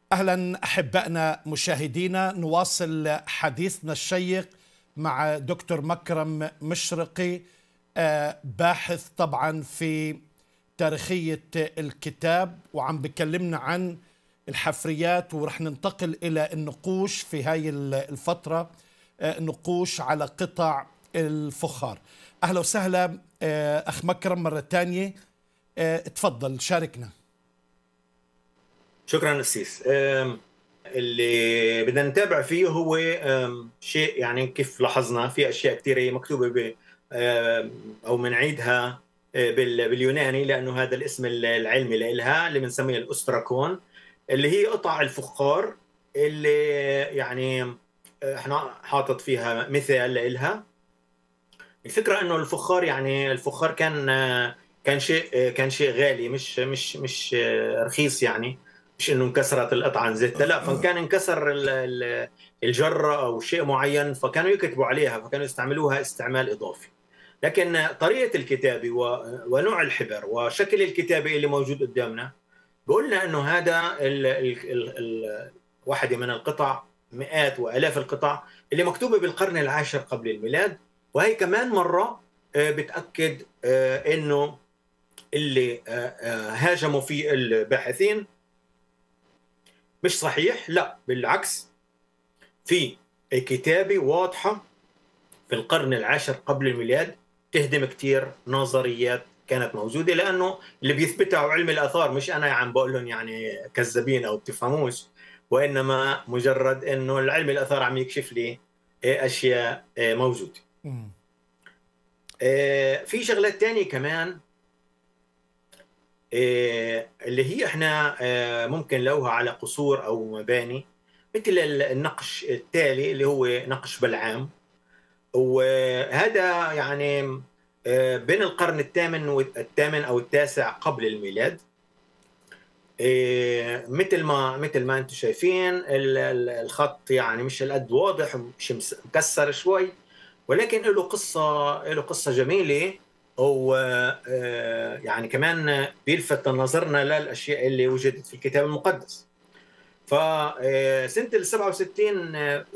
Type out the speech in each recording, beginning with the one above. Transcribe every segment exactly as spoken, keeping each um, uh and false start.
أهلا أحبائنا مشاهدينا، نواصل حديثنا الشيق مع دكتور مكرم مشرقي، باحث طبعا في تاريخية الكتاب، وعم بكلمنا عن الحفريات، ورح ننتقل إلى النقوش في هاي الفترة، نقوش على قطع الفخار. أهلا وسهلا أخ مكرم مرة تانية، تفضل شاركنا. شكرا أسيس. اللي بدنا نتابع فيه هو شيء يعني كيف لاحظنا في أشياء كثيرة مكتوبة ب أو منعيدها باليوناني، لأنه هذا الاسم العلمي لها اللي بنسميه الأستراكون، اللي هي قطع الفخار اللي يعني احنا حاطط فيها مثال لها. الفكرة انه الفخار يعني الفخار كان كان شيء كان شيء غالي، مش مش مش رخيص، يعني مش انه انكسرت القطعه نزتها، لا، فكان انكسر الجره او شيء معين فكانوا يكتبوا عليها، فكانوا يستعملوها استعمال اضافي. لكن طريقه الكتابه ونوع الحبر وشكل الكتابه اللي موجود قدامنا بقولنا انه هذا ال ال ال ال واحده من القطع، مئات والاف القطع اللي مكتوبه بالقرن العاشر قبل الميلاد. وهي كمان مره بتاكد انه اللي هاجموا فيه الباحثين مش صحيح، لا بالعكس، في كتابة واضحة في القرن العاشر قبل الميلاد تهدم كتير نظريات كانت موجودة، لأنه اللي بيثبتها علم الآثار، مش أنا عم بقول لهم يعني كذابين أو بتفهموش، وإنما مجرد إنه العلم الآثار عم يكشف لي أشياء موجودة. في شغلات تانية كمان اللي هي احنا ممكن نلوها على قصور او مباني، مثل النقش التالي اللي هو نقش بلعام، وهذا يعني بين القرن الثامن والثامن او التاسع قبل الميلاد. مثل ما مثل ما انتم شايفين الخط يعني مش القد واضح، مش مكسر شوي، ولكن له قصه له قصه جميله، و يعني كمان بيلفت نظرنا للاشياء اللي وجدت في الكتاب المقدس. فسنه ال سبعة وستين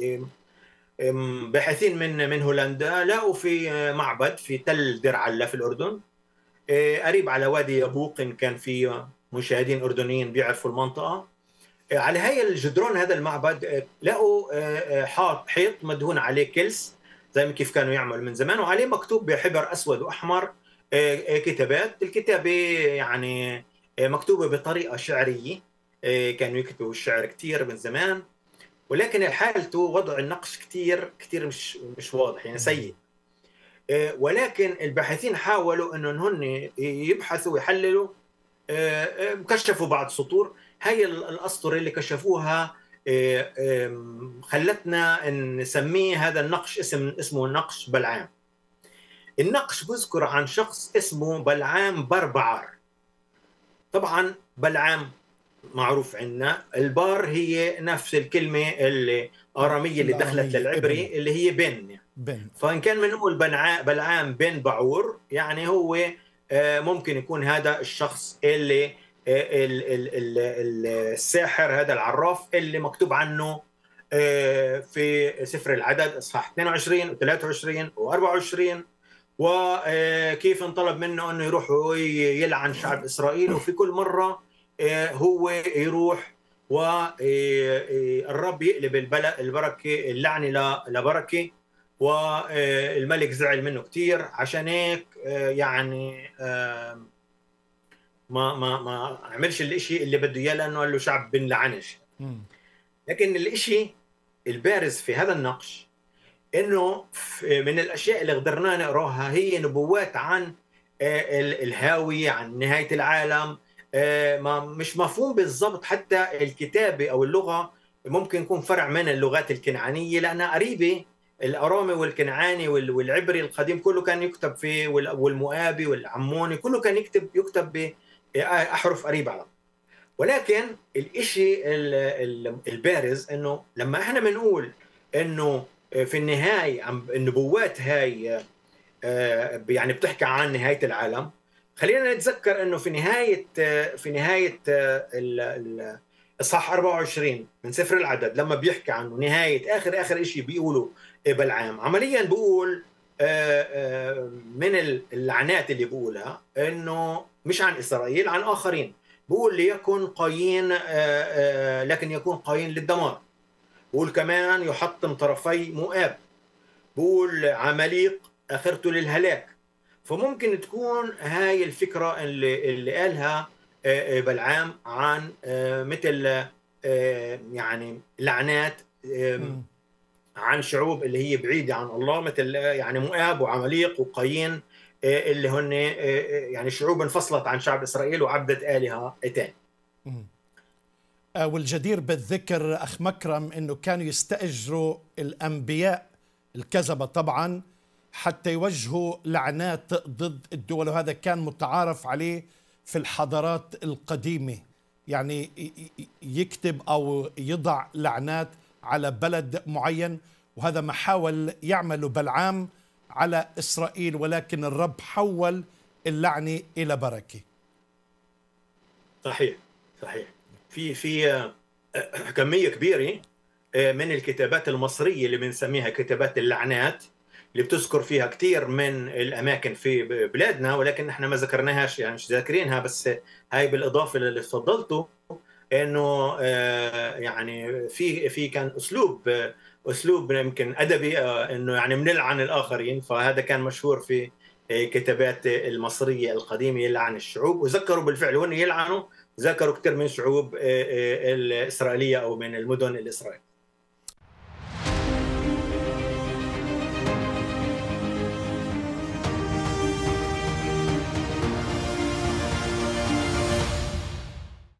باحثين من من هولندا لقوا في معبد في تل دير علة في الاردن، قريب على وادي يبوق، إن كان في مشاهدين اردنيين بيعرفوا المنطقه. على هي الجدران هذا المعبد لقوا حاط حيط مدهون عليه كلس زي ما كيف كانوا يعملوا من زمان، وعليه مكتوب بحبر اسود واحمر كتابات. الكتابه يعني مكتوبه بطريقه شعريه، كانوا يكتبوا الشعر كثير من زمان، ولكن حالته وضع النقش كثير كثير مش مش واضح، يعني سيء. ولكن الباحثين حاولوا انهم هن يبحثوا ويحللوا، كشفوا بعض سطور. هي الاسطر اللي كشفوها خلتنا نسميه هذا النقش اسم اسمه نقش بلعام. النقش بيذكر عن شخص اسمه بلعام بربعار. طبعا بلعام معروف عندنا، البار هي نفس الكلمه الاراميه اللي دخلت للعبري ابن. اللي هي بن, يعني. بن. فان كان بنقول بلعام بن بعور، يعني هو ممكن يكون هذا الشخص اللي الساحر، هذا العراف اللي مكتوب عنه في سفر العدد اصحاح اثنين وعشرين وثلاثة وعشرين وأربعة وعشرين، وكيف انطلب منه انه يروح يلعن شعب اسرائيل، وفي كل مره هو يروح والرب يقلب البركه اللعنه لبركه، والملك زعل منه كثير. عشان هيك يعني ما ما ما عملش الاشي اللي بده اياه، لانه قال له شعب بنلعنش. لكن الاشي البارز في هذا النقش انه من الاشياء اللي قدرنا نقراها هي نبوات عن الهاوي، عن نهايه العالم. ما مش مفهوم بالضبط، حتى الكتابه او اللغه ممكن يكون فرع من اللغات الكنعانيه لانها قريبه. الارامي والكنعاني والعبري القديم كله كان يكتب في، والمؤابي والعموني كله كان يكتب يكتب باحرف قريبه على. ولكن الشيء البارز انه لما احنا بنقول انه في النهايه النبوات هاي يعني بتحكي عن نهايه العالم، خلينا نتذكر انه في نهايه في نهايه اصحاح أربعة وعشرين من سفر العدد لما بيحكي عنه نهايه اخر اخر شيء بيقولوا بلعام عمليا بيقول من اللعنات اللي بيقولها انه مش عن اسرائيل، عن اخرين. بيقول ليكن قايين لكن يكون قايين للدمار. بيقول كمان يحطم طرفي مؤاب. بيقول عماليق اخرته للهلاك. فممكن تكون هاي الفكره اللي, اللي قالها بلعام عن مثل يعني لعنات عن شعوب اللي هي بعيدة عن الله، مثل يعني مؤاب وعماليق وقايين اللي هن يعني شعوب انفصلت عن شعب إسرائيل وعبدت آلهة تاني. والجدير بالذكر أخ مكرم أنه كانوا يستأجروا الأنبياء الكذبة طبعا حتى يوجهوا لعنات ضد الدول، وهذا كان متعارف عليه في الحضارات القديمة، يعني يكتب أو يضع لعنات على بلد معين، وهذا ما حاول يعمله بلعام على إسرائيل، ولكن الرب حول اللعنة إلى بركة. صحيح صحيح. في في كمية كبيرة من الكتابات المصرية اللي بنسميها كتابات اللعنات، اللي بتذكر فيها كثير من الأماكن في بلادنا، ولكن احنا ما ذكرناهاش، يعني مش ذاكرينها. بس هاي بالإضافة للي تفضلته انه يعني في في كان اسلوب اسلوب يمكن ادبي، انه يعني بنلعن الاخرين. فهذا كان مشهور في كتابات المصريه القديمه، يلعن الشعوب، وذكروا بالفعل هن يلعنوا، ذكروا كثير من شعوب الاسرائيليه او من المدن الاسرائيليه.